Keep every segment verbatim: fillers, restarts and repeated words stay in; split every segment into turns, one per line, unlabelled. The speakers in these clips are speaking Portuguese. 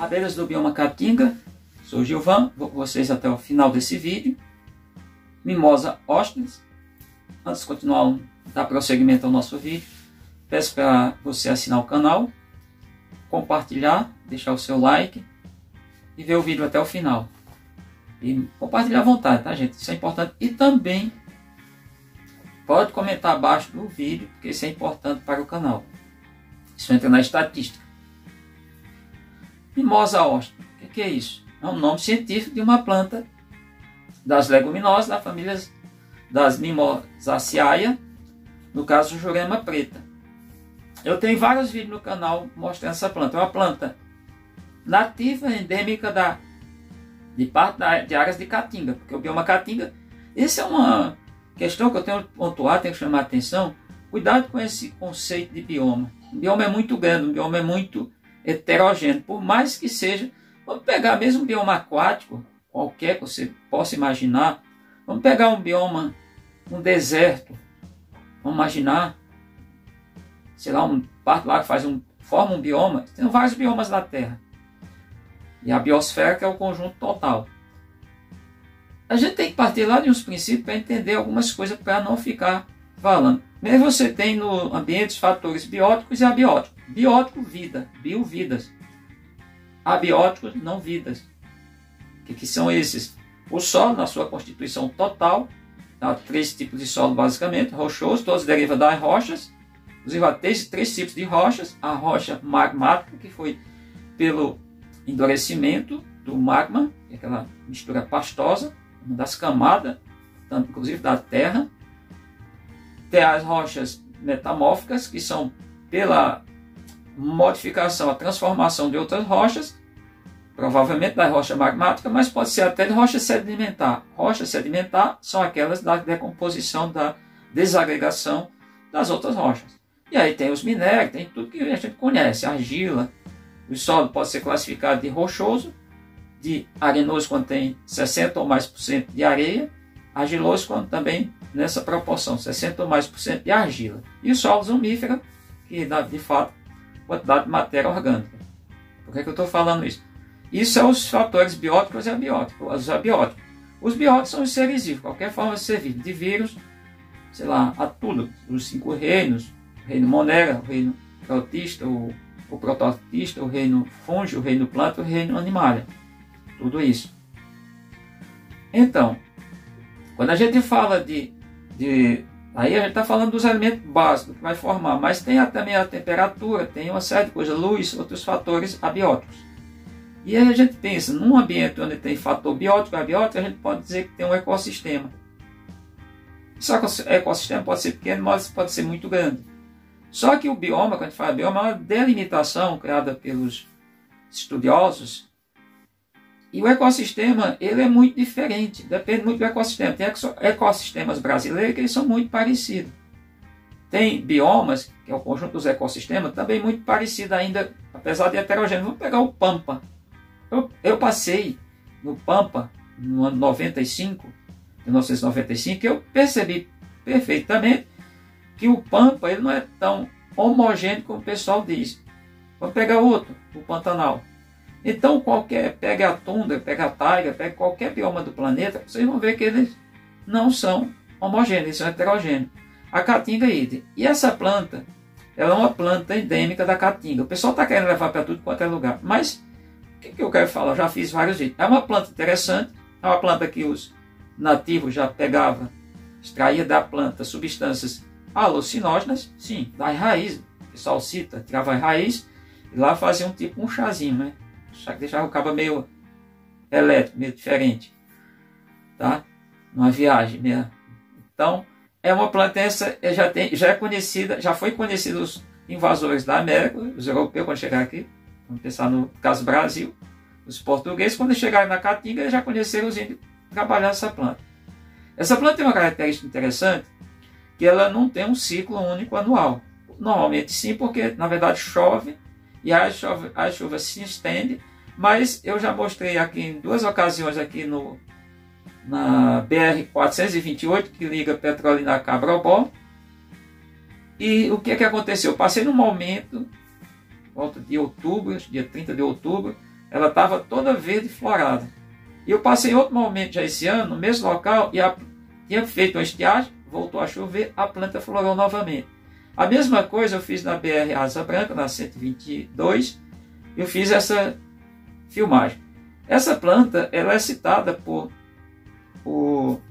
Abelhas do bioma Caatinga, sou Gilvan, vou com vocês até o final desse vídeo. Mimosa hostilis. Antes de continuar, dar prosseguimento ao nosso vídeo, peço para você assinar o canal, compartilhar, deixar o seu like e ver o vídeo até o final. E compartilhar à vontade, tá, gente? Isso é importante. E também pode comentar abaixo do vídeo, porque isso é importante para o canal. Isso entra na estatística. Mimosa hostilis, o que, que é isso? É um nome científico de uma planta das leguminosas da família das Mimosaceae, no caso Jurema preta. Eu tenho vários vídeos no canal mostrando essa planta. É uma planta nativa, endêmica da, de parte da, de áreas de Caatinga, porque o bioma Caatinga, essa é uma questão que eu tenho que pontuar, tenho que chamar a atenção. Cuidado com esse conceito de bioma. O bioma é muito grande, o bioma é muito heterogêneo, por mais que seja, vamos pegar mesmo um bioma aquático, qualquer que você possa imaginar, vamos pegar um bioma, um deserto, vamos imaginar, sei lá, um parte lá que faz um, forma um bioma, tem vários biomas na Terra, e a biosfera que é o conjunto total. A gente tem que partir lá de uns princípios para entender algumas coisas, para não ficar falando. Mesmo você tem no ambiente os fatores bióticos e abióticos. Biótico, vida, biovidas. Abióticos, não vidas. O que, que são esses? O solo, na sua constituição total, há três tipos de solo basicamente, rochoso, todos derivam das rochas. Inclusive há três, três tipos de rochas. A rocha magmática, que foi pelo endurecimento do magma, que é aquela mistura pastosa, uma das camadas, tanto, inclusive da terra. Tem as rochas metamórficas, que são pela modificação, a transformação de outras rochas, provavelmente da rocha magmática, mas pode ser até de rocha sedimentar. Rocha sedimentar são aquelas da decomposição, da desagregação das outras rochas. E aí tem os minérios, tem tudo que a gente conhece, argila. O solo pode ser classificado de rochoso, de arenoso quando tem sessenta ou mais por cento de areia, argiloso quando também nessa proporção, sessenta ou mais por cento de argila. E o solo umífero, que dá de fato quantidade de matéria orgânica. Por que, que eu estou falando isso? Isso são os fatores bióticos e abióticos. Os abióticos. Os bióticos são os seres vivos, qualquer forma de ser vivo, de vírus, sei lá, a tudo. Os cinco reinos, o reino monera, o reino protista, o, o prototista, o reino fungi, o reino planta, o reino animalia. Tudo isso. Então, quando a gente fala de, de aí a gente está falando dos alimentos básicos que vai formar, mas tem também a temperatura, tem uma série de coisas, luz, outros fatores abióticos. E aí a gente pensa, num ambiente onde tem fator biótico e abiótico, a gente pode dizer que tem um ecossistema. Só que o ecossistema pode ser pequeno, mas pode ser muito grande. Só que o bioma, quando a gente fala bioma, é uma delimitação criada pelos estudiosos. E o ecossistema, ele é muito diferente, depende muito do ecossistema. Tem ecossistemas brasileiros que eles são muito parecidos. Tem biomas, que é o conjunto dos ecossistemas, também muito parecido ainda, apesar de heterogêneo. Vamos pegar o Pampa. Eu, eu passei no Pampa, no ano noventa e cinco, mil novecentos e noventa e cinco, que eu percebi perfeitamente que o Pampa ele não é tão homogêneo como o pessoal diz. Vamos pegar outro, o Pantanal. Então, qualquer, pega a tundra, pega a taiga, pega qualquer bioma do planeta, vocês vão ver que eles não são homogêneos, eles são heterogêneos. A Caatinga é idem. E essa planta, ela é uma planta endêmica da Caatinga. O pessoal está querendo levar para tudo quanto é lugar. Mas, o que, que eu quero falar? Eu já fiz vários vídeos. É uma planta interessante, é uma planta que os nativos já pegavam, extraía da planta substâncias alucinógenas, sim, das raízes. O pessoal cita, tirava a raiz e lá fazia um tipo um chazinho, né? Só que deixava o cabo meio elétrico, meio diferente, tá? Numa viagem mesmo. Então, é uma planta essa, já, tem, já é conhecida, já foi conhecida os invasores da América, os europeus quando chegaram aqui, vamos pensar no caso Brasil, os portugueses, quando chegaram na Caatinga, eles já conheceram os índios trabalhando essa planta. Essa planta tem uma característica interessante, que ela não tem um ciclo único anual. Normalmente sim, porque na verdade chove, e a chuva, a chuva se estende, mas eu já mostrei aqui em duas ocasiões aqui no, na B R quatrocentos e vinte e oito, que liga Petrolina a Cabrobó. E o que, que aconteceu? Eu passei num momento, volta de outubro, dia trinta de outubro, ela estava toda verde e florada. E eu passei outro momento já esse ano, no mesmo local, e a, tinha feito uma estiagem, voltou a chover, a planta florou novamente. A mesma coisa eu fiz na B R Asa Branca, na cento e vinte e dois, eu fiz essa filmagem. Essa planta ela é citada por, por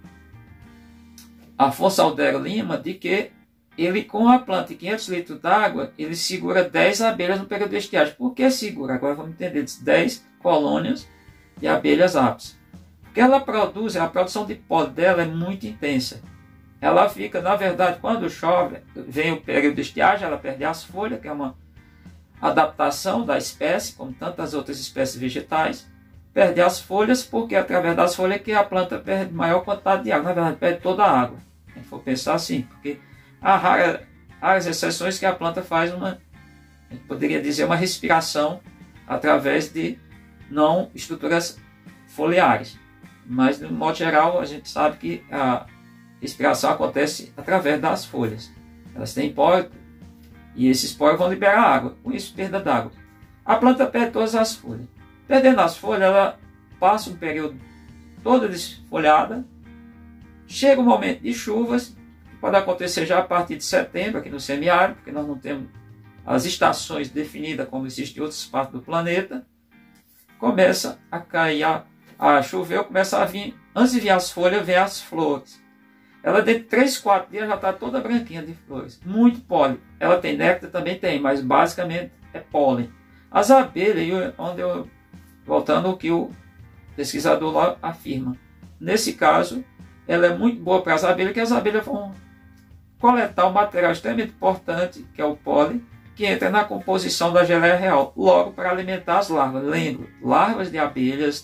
Afonso Aldero Lima, de que ele, com a planta e quinhentos litros d'água, ele segura dez abelhas no período de estiagem. Por que segura? Agora vamos entender. dez colônias de abelhas ápis. Porque ela produz, a produção de pólen dela é muito intensa. Ela fica, na verdade, quando chove, vem o período de estiagem, ela perde as folhas, que é uma adaptação da espécie, como tantas outras espécies vegetais. Perde as folhas, porque é através das folhas que a planta perde maior quantidade de água. Na verdade, perde toda a água. Se a gente for pensar assim, porque há raras, raras exceções que a planta faz uma, a gente poderia dizer, uma respiração através de não estruturas foliares. Mas, de um modo geral, a gente sabe que a respiração acontece através das folhas. Elas têm poros e esses poros vão liberar água, com isso perda d'água. A planta perde todas as folhas. Perdendo as folhas, ela passa um período toda desfolhada. Chega o momento de chuvas, que pode acontecer já a partir de setembro, aqui no semiárido, porque nós não temos as estações definidas como existem em outras partes do planeta. Começa a cair, a, a chover, começa a vir, antes de vir as folhas, vem as flores. Ela dentro de três, quatro dias já está toda branquinha de flores. Muito pólen. Ela tem néctar? Também tem, mas basicamente é pólen. As abelhas, onde eu, voltando ao que o pesquisador lá afirma. Nesse caso, ela é muito boa para as abelhas, porque as abelhas vão coletar um material extremamente importante, que é o pólen, que entra na composição da geleia real, logo para alimentar as larvas. Lembro, larvas de abelhas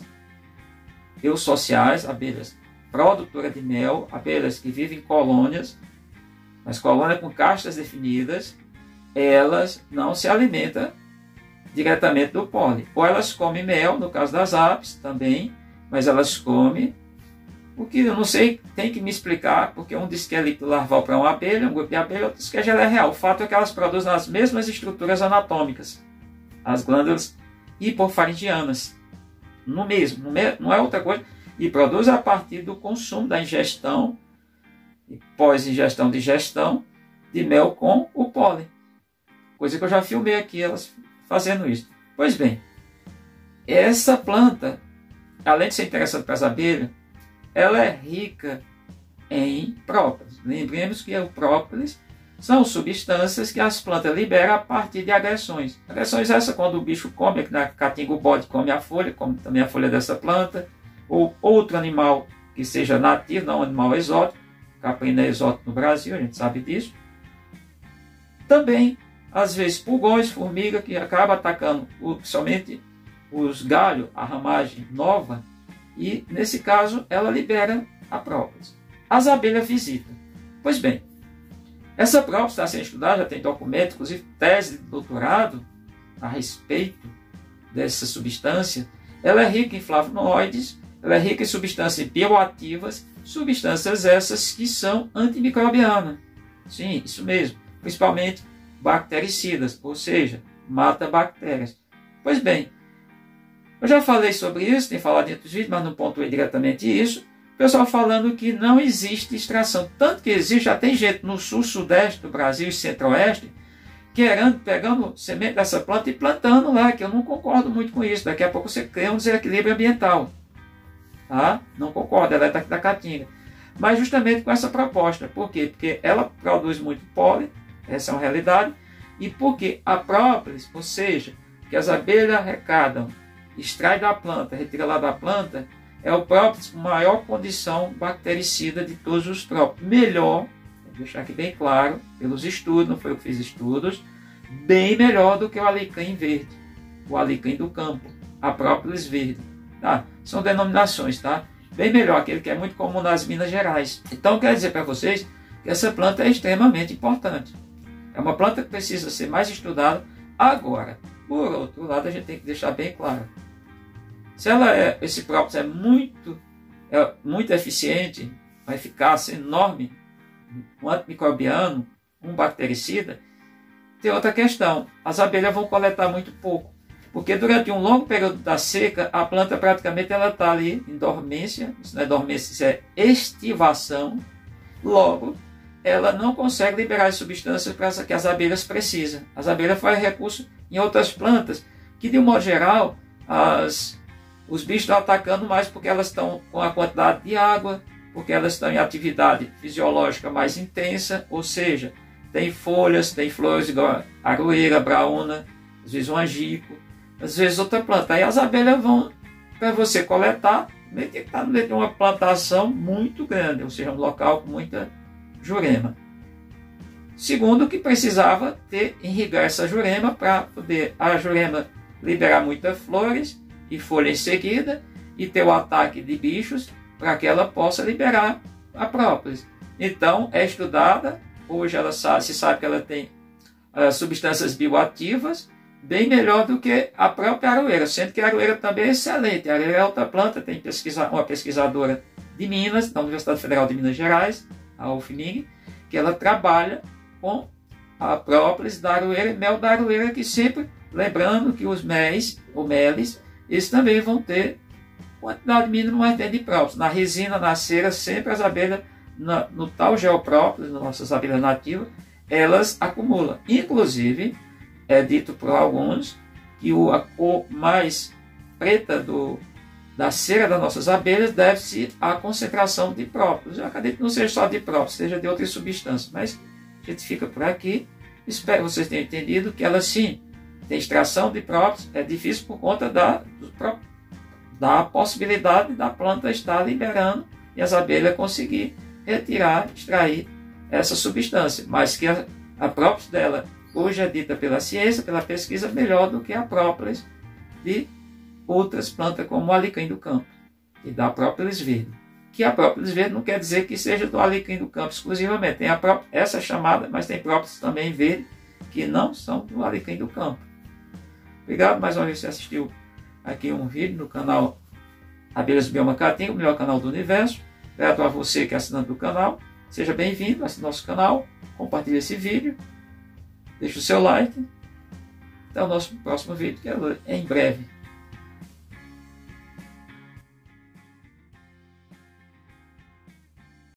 eusociais, abelhas produtoras de mel, abelhas que vivem em colônias, mas colônias com castas definidas, elas não se alimentam diretamente do pólen. Ou elas comem mel, no caso das apis também, mas elas comem o que eu não sei, tem que me explicar, porque um diz que é líquido larval para uma abelha, um grupo de abelha, outro diz que é geleia real. O fato é que elas produzem as mesmas estruturas anatômicas, as glândulas hipofaringianas, no mesmo, não é outra coisa, e produzem a partir do consumo, da ingestão, e pós-ingestão, digestão, de mel com o pólen. Coisa que eu já filmei aqui, elas fazendo isso. Pois bem, essa planta, além de ser interessante para as abelhas, ela é rica em própolis. Lembremos que o própolis são substâncias que as plantas liberam a partir de agressões. Agressões essas quando o bicho come, que na caatinga o bode come a folha, come também a folha dessa planta, ou outro animal que seja nativo, não um animal exótico. Caprina é exótico no Brasil, a gente sabe disso. Também, às vezes, pulgões, formiga, que acaba atacando o, somente os galhos, a ramagem nova, e, nesse caso, ela libera a própolis. As abelhas visitam. Pois bem, essa própolis está sendo estudada, já tem documento, inclusive tese de doutorado a respeito dessa substância. Ela é rica em flavonoides, ela é rica em substâncias bioativas, substâncias essas que são antimicrobianas. Sim, isso mesmo. Principalmente bactericidas, ou seja, mata bactérias. Pois bem, eu já falei sobre isso, tenho falado em outros vídeos, mas não pontuei diretamente isso. O pessoal falando que não existe extração. Tanto que existe, já tem gente no sul, sudeste do Brasil e centro-oeste, querendo, pegando semente dessa planta e plantando lá, que eu não concordo muito com isso. Daqui a pouco você cria um desequilíbrio ambiental. Tá? Não concordo, ela é daqui da Caatinga. Mas justamente com essa proposta. Por quê? Porque ela produz muito pólen, essa é uma realidade, e porque a própolis, ou seja, que as abelhas arrecadam, extrai da planta, retira lá da planta, é o própolis com maior condição bactericida de todos os própolis. Melhor, vou deixar aqui bem claro, pelos estudos, não foi eu que fiz estudos, bem melhor do que o alecrim verde, o alecrim do campo, a própolis verde. Tá? São denominações, tá? Bem melhor, aquele que é muito comum nas Minas Gerais. Então, quero dizer para vocês que essa planta é extremamente importante. É uma planta que precisa ser mais estudada agora. Por outro lado, a gente tem que deixar bem claro. Se ela é, esse própolis é muito, é muito eficiente, uma eficácia enorme, um antimicrobiano, um bactericida, tem outra questão. As abelhas vão coletar muito pouco. Porque durante um longo período da seca, a planta praticamente ela está ali em dormência. Isso não é dormência, isso é estivação. Logo, ela não consegue liberar as substâncias que as abelhas precisam. As abelhas fazem recurso em outras plantas, que de um modo geral, as, os bichos estão atacando mais porque elas estão com a quantidade de água, porque elas estão em atividade fisiológica mais intensa, ou seja, tem folhas, tem flores igual a aroeira, braúna, às vezes um angico, às vezes outra planta. Aí as abelhas vão, para você coletar, tem que estar dentro de uma plantação muito grande, ou seja, um local com muita jurema. Segundo, que precisava ter, irrigar essa jurema para poder a jurema liberar muitas flores e folha em seguida e ter o ataque de bichos para que ela possa liberar a própolis. Então, é estudada, hoje ela sabe, se sabe que ela tem uh, substâncias bioativas, bem melhor do que a própria aroeira, sendo que a aroeira também é excelente. A aroeira é outra planta, tem pesquisa, uma pesquisadora de Minas, da Universidade Federal de Minas Gerais, a U F M I G, que ela trabalha com a própolis da aroeira e mel da aroeira, que sempre, lembrando que os méis, ou meles, eles também vão ter quantidade mínima, mas tem de própolis. Na resina, na cera, sempre as abelhas, na, no tal geoprópolis, nas nossas abelhas nativas, elas acumulam. Inclusive, é dito por alguns que o, a cor mais preta do, da cera das nossas abelhas deve-se à concentração de própolis. Eu acredito que não seja só de própolis, seja de outras substâncias, mas a gente fica por aqui. Espero que vocês tenham entendido que ela sim tem extração de própolis, é difícil por conta da, do, da possibilidade da planta estar liberando e as abelhas conseguir retirar, extrair essa substância, mas que a, a própolis dela hoje é dita pela ciência, pela pesquisa, melhor do que a própolis de outras plantas como o alecrim do campo, que dá própolis verde. Que a própolis verde não quer dizer que seja do alecrim do campo exclusivamente. Tem a própolis, essa chamada, mas tem própolis também verde, que não são do alecrim do campo. Obrigado mais uma vez por você assistiu aqui um vídeo no canal Abelhas do Bioma Caatinga, o melhor canal do universo. Obrigado a você que é assinante do canal. Seja bem-vindo a nosso canal. Compartilhe esse vídeo. Deixe o seu like. Até o nosso próximo vídeo, que é em breve.